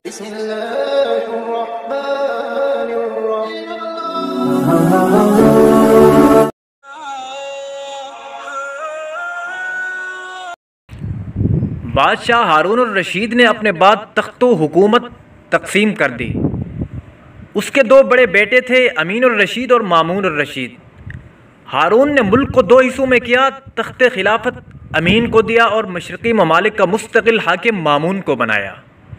بسم الله الرحمن الرحيم. بادشاہ ہارون الرشید نے اپنے بعد تخت و حکومت تقسیم کر دی۔ اس کے دو بڑے بیٹے تھے، امین الرشید اور مامون الرشید۔ ہارون نے ملک کو دو حصوں میں کیا، تخت خلافت امین کو دیا اور مشرقی ممالک کا مستقل حاکم مامون کو بنایا،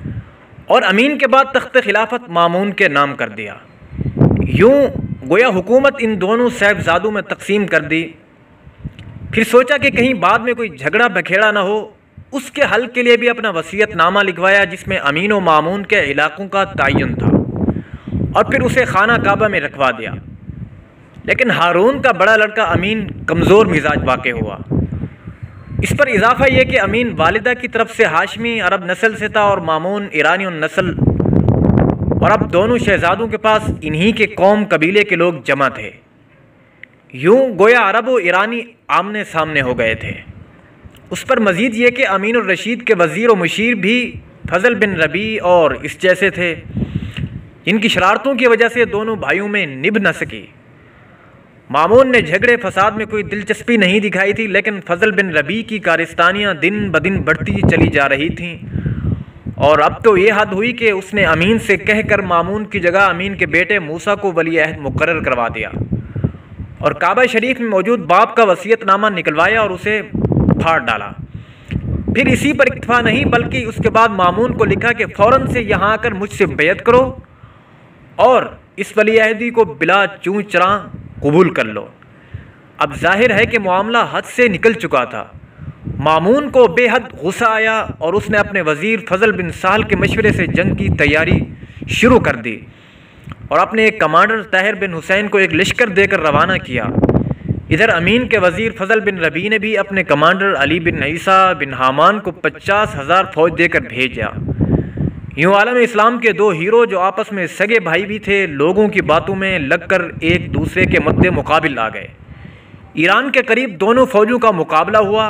اور امین کے بعد تخت خلافت مامون کے نام کر دیا۔ یوں گویا حکومت ان دونوں صاحبزادوں میں تقسیم کر دی۔ پھر سوچا کہ کہیں بعد میں کوئی جھگڑا بکھیڑا نہ ہو، اس کے حل کے لیے بھی اپنا وصیت نامہ لکھوایا جس میں امین و مامون کے علاقوں کا تعین تھا، اور پھر اسے خانہ کعبہ میں رکھوا دیا۔ لیکن ہارون کا بڑا لڑکا امین کمزور مزاج واقع ہوا۔ اس پر اضافہ یہ کہ امین والدہ کی طرف سے ہاشمی عرب نسل سے تھا اور مامون ایرانی نسل، اور اب دونوں شہزادوں کے پاس انہی کے قوم قبیلے کے لوگ جمع تھے۔ یوں گویا عرب و ایرانی آمنے سامنے ہو گئے تھے۔ اس پر مزید یہ کہ امین الرشید کے وزیر و مشیر بھی فضل بن ربیع اور اس جیسے تھے، جن کی شرارتوں کی وجہ سے دونوں بھائیوں میں نبھ نہ سکی۔ مامون نے جھگڑے فساد میں کوئی دلچسپی نہیں دکھائی تھی، لیکن فضل بن ربیع کی کارستانیاں دن بدن بڑھتی چلی جا رہی تھیں، اور اب تو یہ حد ہوئی کہ اس نے امین سے کہہ کر مامون کی جگہ امین کے بیٹے موسیٰ کو ولی عہد مقرر کروا دیا، اور کعبہ شریف میں موجود باپ کا وصیت نامہ نکلوایا اور اسے پھاڑ ڈالا۔ پھر اسی پر اکتفا نہیں بلکہ اس کے بعد مامون کو لکھا کہ فوراً سے یہاں آ کر مجھ سے بیعت کرو اور اس ولی عہدی کو بلا چوں چراں قبول کر لو۔ اب ظاہر ہے کہ معاملہ حد سے نکل چکا تھا۔ مامون کو بے حد غصہ آیا اور اس نے اپنے وزیر فضل بن سہل کے مشورے سے جنگ کی تیاری شروع کر دی، اور اپنے ایک کمانڈر طاہر بن حسین کو ایک لشکر دے کر روانہ کیا۔ ادھر امین کے وزیر فضل بن ربیع نے بھی اپنے کمانڈر علی بن عیسیٰ بن حامان کو 50,000 فوج دے کر بھیجا۔ یوں عالم اسلام کے دو ہیرو جو آپس میں سگے بھائی بھی تھے، لوگوں کی باتوں میں لگ کر ایک دوسرے کے مد مقابل آ گئے۔ ایران کے قریب دونوں فوجوں کا مقابلہ ہوا۔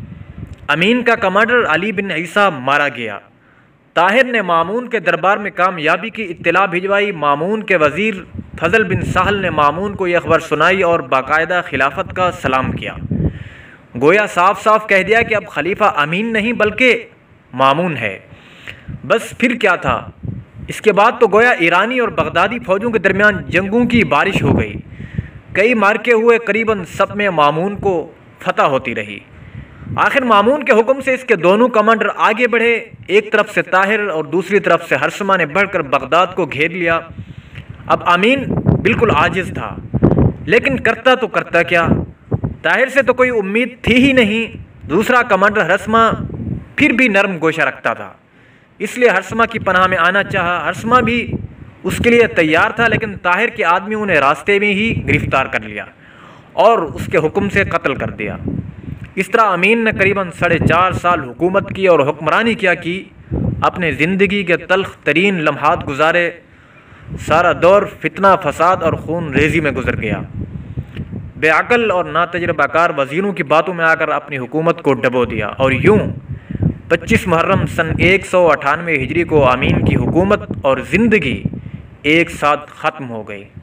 امین کا کمانڈر علی بن عیسیٰ مارا گیا۔ طاہر نے مامون کے دربار میں کامیابی کی اطلاع بھجوائی۔ مامون کے وزیر فضل بن سہل نے مامون کو یہ خبر سنائی اور باقاعدہ خلافت کا سلام کیا۔ گویا صاف صاف کہہ دیا کہ اب خلیفہ امین نہیں بلکہ مامون ہے۔ بس پھر کیا تھا؟ اس کے بعد تو گویا ایرانی اور بغدادی فوجوں کے درمیان جنگوں کی بارش ہو گئی۔ کئی مارکے ہوئے، قریباً سب میں مامون کو فتح ہوتی رہی۔ آخر مامون کے حکم سے اس کے دونوں کمانڈر آگے بڑھے۔ ایک طرف سے طاہر اور دوسری طرف سے ہرثمہ نے بڑھ کر بغداد کو گھیر لیا۔ اب امین بالکل عاجز تھا، لیکن کرتا تو کرتا کیا؟ طاہر سے تو کوئی امید تھی ہی نہیں۔ دوسرا کمانڈر ہرثمہ پھر بھی نرم گوشہ رکھتا تھا، اس لیے ہرثمہ کی پناہ میں آنا چاہا۔ ہرثمہ بھی اس کے لیے تیار تھا، لیکن طاہر کے آدمیوں نے راستے میں ہی گرفتار کر لیا اور اس کے حکم سے قتل کر دیا۔ اس طرح امین نے قریباً 4.5 سال حکومت کی اور حکمرانی کیا کی۔ اپنے زندگی کے تلخ ترین لمحات گزارے۔ سارا دور فتنہ، فساد اور خون ریزی میں گزر گیا۔ بے عقل اور ناتجربہ کار وزیروں کی باتوں میں آ کر اپنی حکومت کو ڈبو دیا، اور یوں 25 محرم سن 198 ہجری کو امین کی حکومت اور زندگی ایک ساتھ ختم ہو گئی۔